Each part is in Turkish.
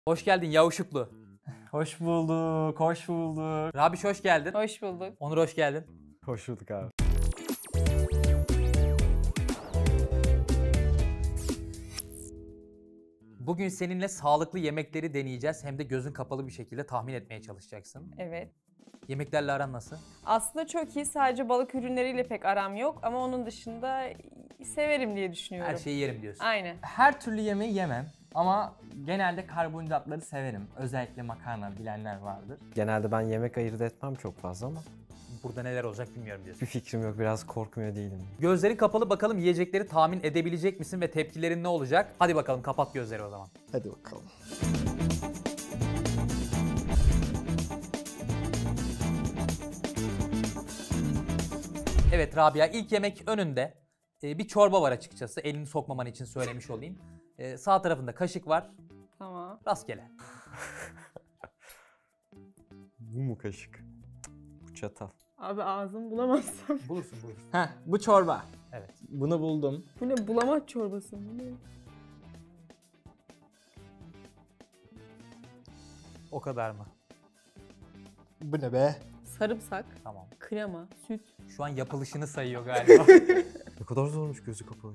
Hoş geldin Yavuşuklu. Hoş bulduk, hoş bulduk. Rabiş hoş geldin. Hoş bulduk. Onur hoş geldin. Hoş bulduk abi. Bugün seninle sağlıklı yemekleri deneyeceğiz. Hem de gözün kapalı bir şekilde tahmin etmeye çalışacaksın. Evet. Yemeklerle aran nasıl? Aslında çok iyi. Sadece balık ürünleriyle pek aram yok ama onun dışında severim diye düşünüyorum. Her şeyi yerim diyorsun. Aynen. Her türlü yemeği yemem ama genelde karbonhidratları severim. Özellikle makarna bilenler vardır. Genelde ben yemek ayırt etmem çok fazla ama Burada neler olacak bilmiyorum diyorsun. bir fikrim yok, biraz korkmuyor değilim. Gözlerin kapalı, bakalım yiyecekleri tahmin edebilecek misin ve tepkilerin ne olacak? Hadi bakalım, kapat gözleri o zaman. Hadi bakalım. Evet Rabia, ilk yemek önünde. Bir çorba var açıkçası. Elini sokmaman için söylemiş olayım. Sağ tarafında kaşık var. Tamam. Rastgele. Bu mu kaşık? Bu çatal. Abi ağzımı bulamazsam. Bulursun. Heh, bu çorba. Evet. Bunu buldum. Bu ne, bulamaç çorbası mı? Bu ne? O kadar mı? Bu ne be? Sarımsak, Tamam. krema, süt. Şu an yapılışını sayıyor galiba. Ne kadar zormuş gözü kapalı.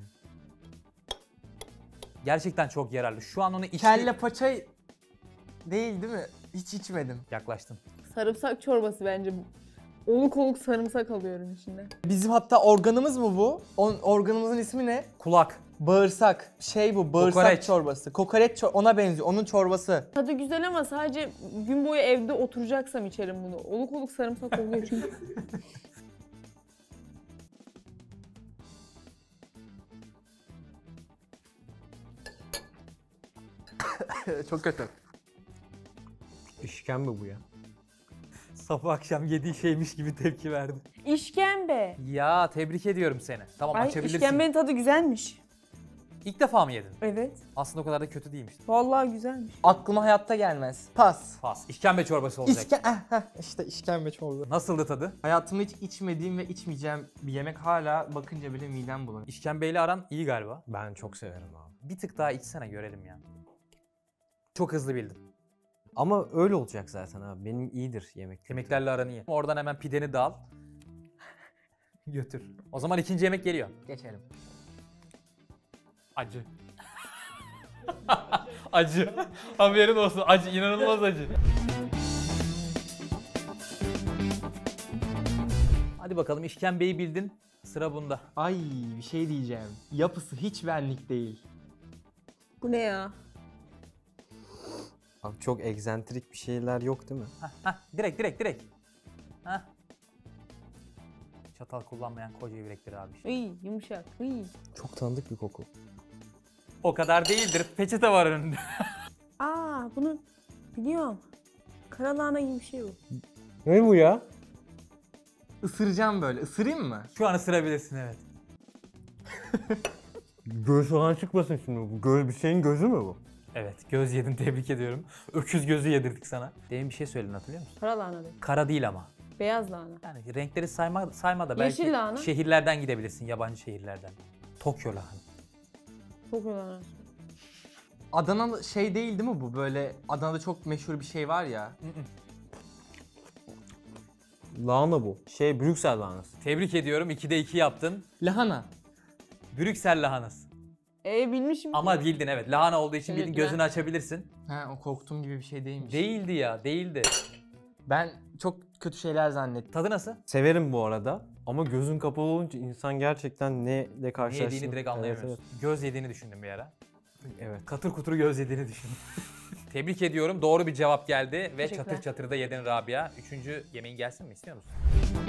Gerçekten çok yararlı. Şu an onu içti. Kelle paça değil mi? Hiç içmedim. Yaklaştın. Sarımsak çorbası bence bu. Oluk oluk sarımsak alıyorum içinde. Bizim hatta organımız mı bu? Organımızın ismi ne? Kulak. Bağırsak. Bu bağırsak Kokoreç. çorbası. Kokoreç ona benziyor. Onun çorbası. Tadı güzel ama sadece gün boyu evde oturacaksam içerim bunu. Oluk oluk sarımsak oluyor çünkü. Çok kötü. İşkembe bu ya. Sabah akşam yediği şeymiş gibi tepki verdi. İşkembe. Ya tebrik ediyorum seni. Tamam, Ay, açabilirsin. işkembenin tadı güzelmiş. İlk defa mı yedin? Evet. Aslında o kadar da kötü değilmiş. Vallahi güzelmiş. Aklıma hayatta gelmez. Pas. Pas. İşkembe çorbası olacak. İşte işkembe çorba. Nasıldı tadı? Hayatımda hiç içmediğim ve içmeyeceğim bir yemek, hala bakınca bile midem bulanıyor. İşkembeyle aran iyi galiba. Ben çok severim abi. Bir tık daha içsene görelim ya. Çok hızlı bildin. Ama öyle olacak zaten abi. Benim iyidir yemek. Yemeklerle aran iyi. Oradan hemen pideni de al. Götür. O zaman ikinci yemek geliyor. Geçelim. Acı. Acı. Haberin olsun. Acı. İnanılmaz acı. Hadi bakalım, işkembeyi bildin. Sıra bunda. Ay, bir şey diyeceğim. Yapısı hiç benlik değil. Bu ne ya? Abi çok egzantrik bir şeyler yok değil mi? Direkt. Hah. Çatal kullanmayan koca yürekleri abi. Iy, yumuşak. Iy. Çok tanıdık bir koku. O kadar değildir. Peçete var önünde. Aa, bunu biliyorum. Karalahana gibi bir şey bu. Ne bu ya? Isıracağım böyle. Isırayım mı? Şu an ısırabilirsin, evet. Göz falan çıkmasın şimdi bu. Bir şeyin gözü mü bu? Evet, göz yedin, tebrik ediyorum. Öküz gözü yedirdik sana. Demin bir şey söyledin, hatırlıyor musun? Karalahana değil. Kara değil ama. Beyaz lahana. Yani renkleri sayma da belki Yeşil lahana. şehirlerden gidebilirsin, yabancı şehirlerden. Tokyo lahana. Çok lahana. Adana şey değil mi bu? Böyle Adana'da çok meşhur bir şey var ya. Lahana bu. Brüksel lahanası. Tebrik ediyorum, 2'de 2 yaptın. Lahana. Brüksel lahanası. Bilmişim. Ama bildin, evet. Lahana olduğu için bildin, Teşekkürler. gözünü açabilirsin. Ha, o korktuğum gibi bir şey değilmiş. Değildi ya, değildi. Ben çok kötü şeyler zannettim. Tadı nasıl? Severim bu arada. Ama gözün kapalı olunca insan gerçekten neyle Ne karşılaştığını... yediğini direkt anlayamıyorsun. Evet, Göz yediğini düşündüm bir ara. evet. Katır kutur göz yediğini düşündüm. Tebrik ediyorum, doğru bir cevap geldi ve Teşekkürler. çatır çatır da yedin Rabia. Üçüncü yemeğin gelsin mi, istiyor musun?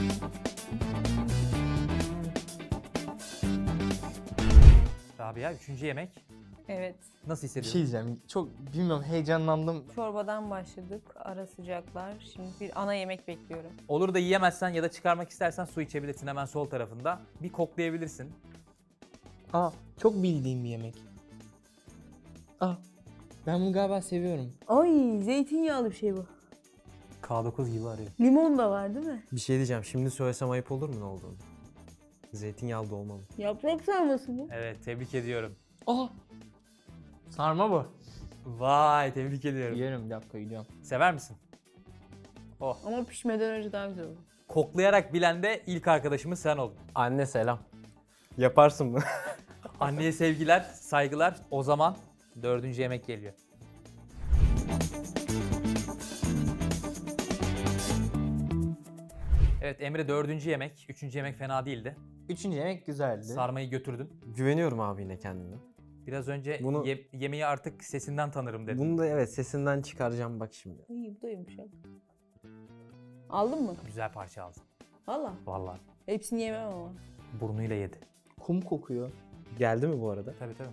Rabia, üçüncü yemek. Evet. Nasıl Bir şey hissediyorsun? diyeceğim. Çok bilmiyorum, heyecanlandım. Çorbadan başladık. Ara sıcaklar. Şimdi bir ana yemek bekliyorum. Olur da yiyemezsen ya da çıkarmak istersen su içebilirsin hemen sol tarafında. Bir koklayabilirsin. Aa, çok bildiğim bir yemek. Ben bunu galiba seviyorum. Ay, zeytinyağlı bir şey bu. K9 gibi arıyor. Limon da var değil mi? Bir şey diyeceğim. Şimdi söylesem ayıp olur mu ne olduğunu? Zeytinyağlı dolma mı? Yaprak sarması bu. Evet, tebrik ediyorum. Sarma bu. Vay tebrik ediyorum. Yiyorum bir dakika gidiyorum. Sever misin? Oh. Ama pişmeden önce daha güzel olur. Koklayarak bilen de ilk arkadaşımız sen oldun. Anne selam. Yaparsın mı? Anneye sevgiler, saygılar. O zaman 4. yemek geliyor. Evet Emre 4. yemek. 3. yemek fena değildi. 3. yemek güzeldi. Sarmayı götürdün. Güveniyorum abi yine kendime. Biraz önce Bunu- yemeği artık sesinden tanırım dedin. Bunu da evet sesinden çıkaracağım bak şimdi. İyi bu da yumuşak. Aldın mı? Güzel parça aldın. Valla. Vallahi Hepsini yemem ama. burnuyla yedi. Kum kokuyor. Geldi mi bu arada? Tabii tabii.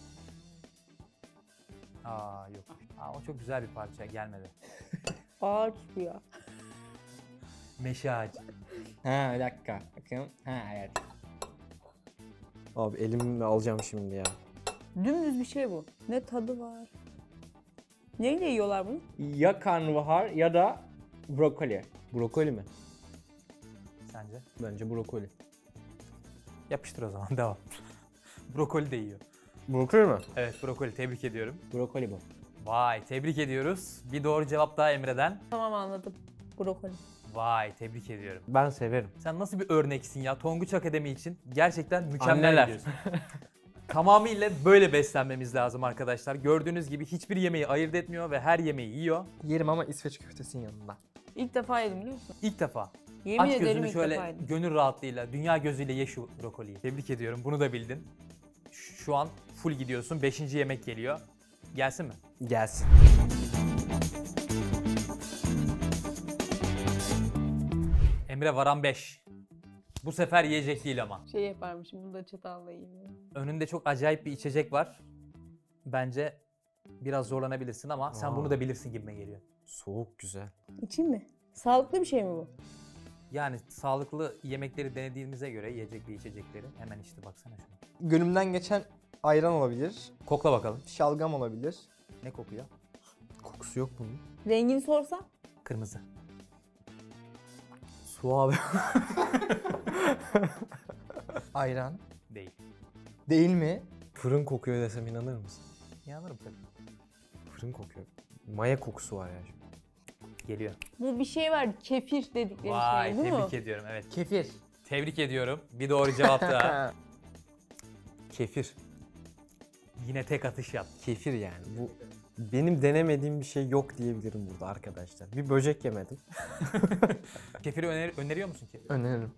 Aa yok. Aa, o çok güzel bir parça gelmedi. Ağaç bu ya. Meşe ağacı. Ha bir dakika. Bakın. Ha evet. Abi elimle alacağım şimdi ya. Dümdüz bir şey bu. Ne tadı var. Neyle yiyorlar bunu? Ya karnabahar ya da brokoli. Brokoli mi? Sence? Bence brokoli. Yapıştır o zaman devam. Brokoli de yiyor. Brokoli mi? Evet brokoli tebrik ediyorum. Brokoli bu. Vay tebrik ediyoruz. Bir doğru cevap daha Emre'den. Tamam anladım. Brokoli. Vay tebrik ediyorum. Ben severim. Sen nasıl bir örneksin ya Tonguç Akademi için gerçekten mükemmel Anneler. gidiyorsun. Tamamıyla böyle beslenmemiz lazım arkadaşlar. Gördüğünüz gibi hiçbir yemeği ayırt etmiyor ve her yemeği yiyor. Yerim ama İsveç köftesinin yanında. İlk defa yedim biliyor musun? İlk defa. Yemin Aç ederim gözünü ilk şöyle defa yedim. gönül rahatlığıyla, dünya gözüyle ye şu brokoliyi. Tebrik ediyorum. Bunu da bildin. Şu an full gidiyorsun. 5. yemek geliyor. Gelsin mi? Gelsin. Emre varan 5. Bu sefer yiyecek değil ama. Şey yaparmışım, bunu da çatalla yiyeyim. Önünde çok acayip bir içecek var. Bence biraz zorlanabilirsin ama sen bunu da bilirsin gibime geliyor. Soğuk güzel. İçeyim mi? Sağlıklı bir şey mi bu? Yani sağlıklı yemekleri denediğimize göre yiyecek ve içecekleri. Hemen işte baksana şuna. Gönlümden geçen ayran olabilir. Kokla bakalım. Şalgam olabilir. Ne kokuyor? Kokusu yok bunun. Rengini sorsam? Kırmızı. Su abi. Ayran. Değil. Değil mi? Fırın kokuyor desem inanır mısın? İnanırım tabii. Fırın kokuyor. Maya kokusu var ya. Geliyor. Bu bir şey var, kefir dedikleri Vay şey. Bu mu? tebrik ediyorum. Evet. Kefir. Tebrik ediyorum. Bir doğru cevap daha. Kefir. Yine tek atış yap. Kefir yani. Bu benim denemediğim bir şey yok diyebilirim burada arkadaşlar. Bir böcek yemedim. Kefiri öneriyor musun ki? Öneririm.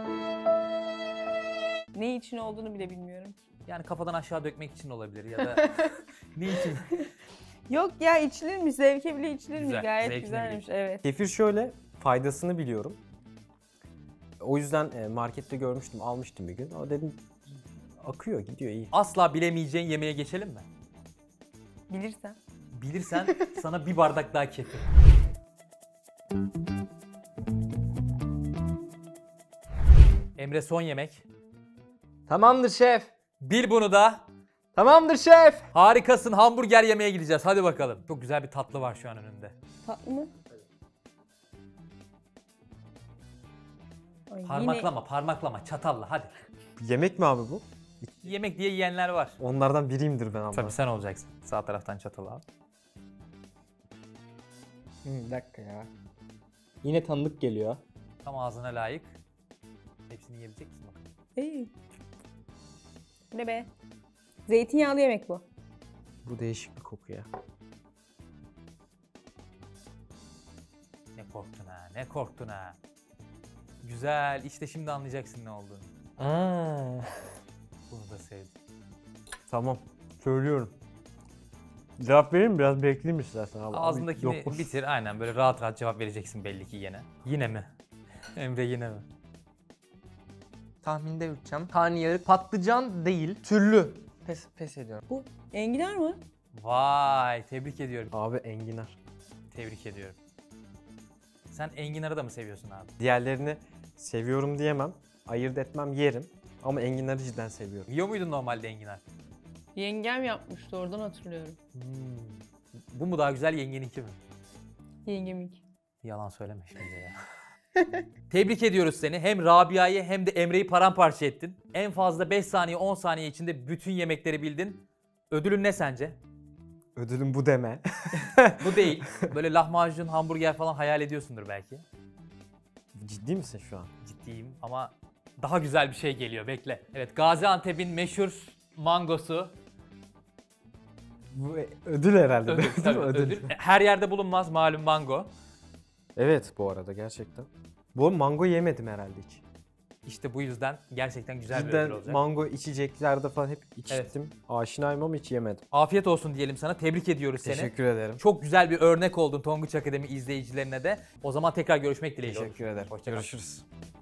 Ne için olduğunu bile bilmiyorum. Yani kafadan aşağı dökmek için olabilir ya da ne için? Yok ya, içilir mi? Zevke bile içilir mi? Güzel, Gayet zevkine güzelmiş. bile. Evet. Kefir şöyle, faydasını biliyorum. O yüzden markette görmüştüm, almıştım bir gün. Ama dedim akıyor, gidiyor iyi. Asla bilemeyeceğin yemeğe geçelim mi? Bilirsen. Bilirsen sana bir bardak daha kefir. Emre son yemek. Tamamdır şef. Bil bunu da. Tamamdır şef. Harikasın, hamburger yemeye gideceğiz. Hadi bakalım. Çok güzel bir tatlı var şu an önünde. Tatlı mı? Ay, Parmaklama, parmaklama, çatalla hadi. Yemek mi abi bu? Yemek diye yiyenler var. Onlardan biriyimdir ben ama. Tabii sen olacaksın. Sağ taraftan çatalı al. Bir dakika ya. Yine tanıdık geliyor. Tam ağzına layık. Hepsini yiyebilecek misin bakalım? İyi. Ne be? Zeytinyağlı yemek bu. Bu değişik bir koku ya. Ne korktun ha, ne korktun ha. Güzel, işte şimdi anlayacaksın ne olduğunu. Bunu da sevdim. Tamam, söylüyorum. Cevap vereyim mi? Biraz bekleyeyim istersen abi. Ağzındakini Yok. bitir, aynen böyle rahat rahat cevap vereceksin belli ki yine. Yine mi? Emre yine mi? Tahminde yürüteceğim. Karnıyarık. Patlıcan değil. Türlü. Pes ediyorum. Bu enginar mı? Vay, tebrik ediyorum. Abi enginar. Tebrik ediyorum. Sen enginarı da mı seviyorsun abi? Diğerlerini seviyorum diyemem. Ayırt etmem, yerim. Ama enginarı cidden seviyorum. Yiyor muydun normalde enginar? Yengem yapmıştı, oradan hatırlıyorum. Bu mu daha güzel, yengeninki mi? Yengemik. Yalan söyleme şimdi ya. Tebrik ediyoruz seni. Hem Rabia'yı hem de Emre'yi paramparça ettin. En fazla 5 saniye 10 saniye içinde bütün yemekleri bildin. Ödülün ne sence? Ödülüm bu deme. Bu değil. Böyle lahmacun, hamburger falan hayal ediyorsundur belki. Ciddi misin şu an? Ciddiyim ama daha güzel bir şey geliyor. Bekle. Evet, Gaziantep'in meşhur mangosu. Bu ödül herhalde. Ödül, değil mi? tabii, ödül. Her yerde bulunmaz malum mango. Evet bu arada gerçekten. Bu arada mango yemedim herhalde hiç. İşte bu yüzden gerçekten güzel bir ödül Cidden olacak. mango içeceklerde falan hep içtim. Evet. Aşinayım ama hiç yemedim. Afiyet olsun diyelim sana. Tebrik ediyoruz seni. Teşekkür ederim. Çok güzel bir örnek oldun Tonguç Akademi izleyicilerine de. O zaman tekrar görüşmek dileğiyle. Teşekkür ederim. Hoşça kal. Görüşürüz.